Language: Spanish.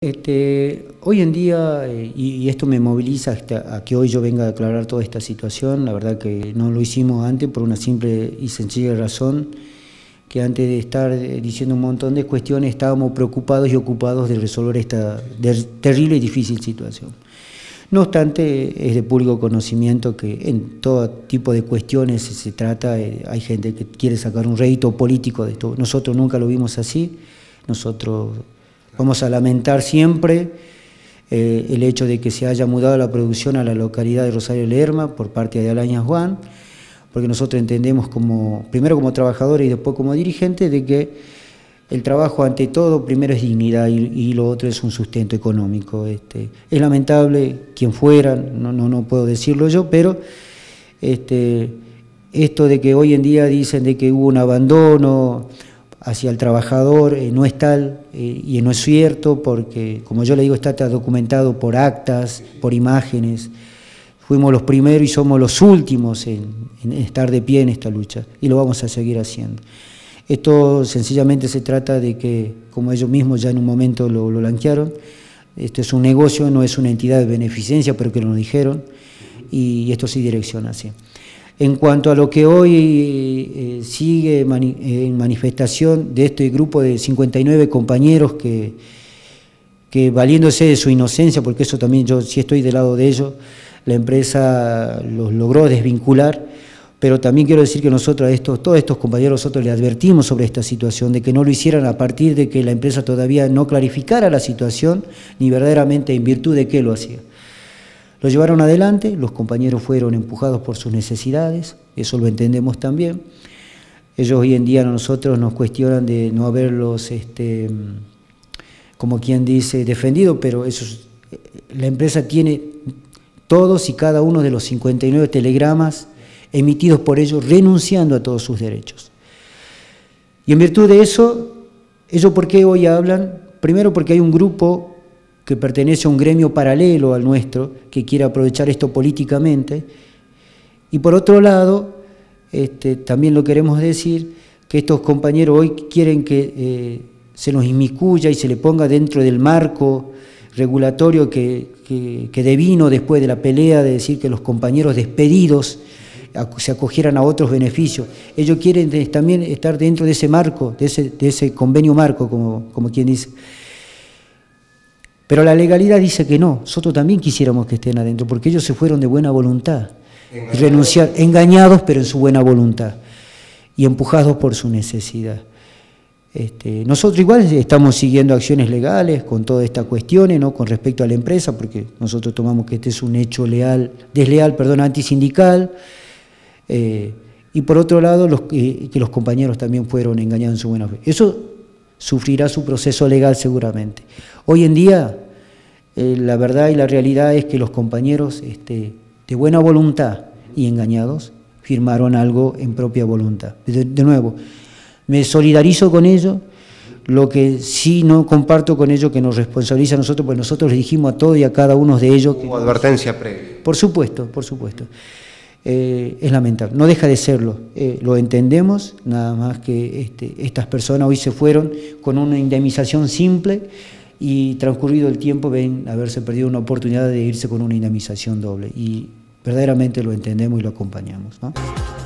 Hoy en día, y esto me moviliza a que hoy yo venga a declarar toda esta situación, la verdad que no lo hicimos antes por una simple y sencilla razón, que antes de estar diciendo un montón de cuestiones estábamos preocupados y ocupados de resolver esta terrible y difícil situación. No obstante, es de público conocimiento que en todo tipo de cuestiones se trata, hay gente que quiere sacar un rédito político de esto. Nosotros nunca lo vimos así, nosotros vamos a lamentar siempre el hecho de que se haya mudado la producción a la localidad de Rosario Lerma por parte de Alaña Juan, porque nosotros entendemos primero como trabajadores y después como dirigentes, de que el trabajo ante todo primero es dignidad y lo otro es un sustento económico. Es lamentable quien fuera, no puedo decirlo yo, pero esto de que hoy en día dicen de que hubo un abandono hacia el trabajador no es tal y no es cierto, porque como yo le digo está documentado por actas, por imágenes. Fuimos los primeros y somos los últimos en estar de pie en esta lucha y lo vamos a seguir haciendo. Esto sencillamente se trata de que, como ellos mismos ya en un momento lo blanquearon, esto es un negocio, no es una entidad de beneficencia, pero que lo dijeron, y esto sí direcciona así. En cuanto a lo que hoy sigue en manifestación de este grupo de 59 compañeros que valiéndose de su inocencia, porque eso también yo sí estoy del lado de ellos, la empresa los logró desvincular, pero también quiero decir que nosotros todos estos compañeros, nosotros les advertimos sobre esta situación, de que no lo hicieran a partir de que la empresa todavía no clarificara la situación, ni verdaderamente en virtud de qué lo hacía. Lo llevaron adelante, los compañeros fueron empujados por sus necesidades, eso lo entendemos también. Ellos hoy en día a nosotros nos cuestionan de no haberlos, como quien dice, defendido, pero la empresa tiene todos y cada uno de los 59 telegramas emitidos por ellos renunciando a todos sus derechos. Y en virtud de eso, ¿ellos por qué hoy hablan? Primero porque hay un grupo que pertenece a un gremio paralelo al nuestro, que quiere aprovechar esto políticamente, y por otro lado, también lo queremos decir, que estos compañeros hoy quieren que se nos inmiscuya y se le ponga dentro del marco regulatorio que devino después de la pelea de decir que los compañeros despedidos se acogieran a otros beneficios. Ellos quieren también estar dentro de ese marco, de ese convenio marco, como quien dice. Pero la legalidad dice que no, nosotros también quisiéramos que estén adentro, porque ellos se fueron de buena voluntad, engañados pero en su buena voluntad, y empujados por su necesidad. Nosotros igual estamos siguiendo acciones legales con todas estas cuestiones, ¿no? Con respecto a la empresa, porque nosotros tomamos que este es un hecho desleal, antisindical, y por otro lado que los compañeros también fueron engañados en su buena fe. Eso sufrirá su proceso legal seguramente. Hoy en día la verdad y la realidad es que los compañeros de buena voluntad y engañados firmaron algo en propia voluntad. De nuevo, me solidarizo con ellos. Lo que sí no comparto con ellos, que nos responsabiliza a nosotros, pues nosotros les dijimos a todos y a cada uno de ellos... Hubo advertencia previa. Por supuesto, por supuesto. Es lamentable, no deja de serlo, lo entendemos, nada más que estas personas hoy se fueron con una indemnización simple y transcurrido el tiempo ven haberse perdido una oportunidad de irse con una indemnización doble y verdaderamente lo entendemos y lo acompañamos, ¿no?